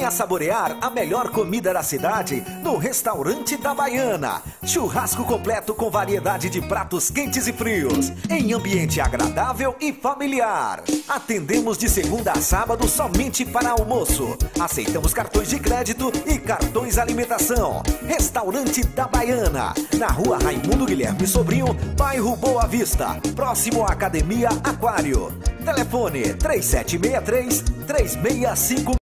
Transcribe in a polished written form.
Venha saborear a melhor comida da cidade no Restaurante da Baiana. Churrasco completo com variedade de pratos quentes e frios, em ambiente agradável e familiar. Atendemos de segunda a sábado somente para almoço. Aceitamos cartões de crédito e cartões alimentação. Restaurante da Baiana, na Rua Raimundo Guilherme Sobrinho, bairro Boa Vista, próximo à Academia Aquário. Telefone 3763-3655.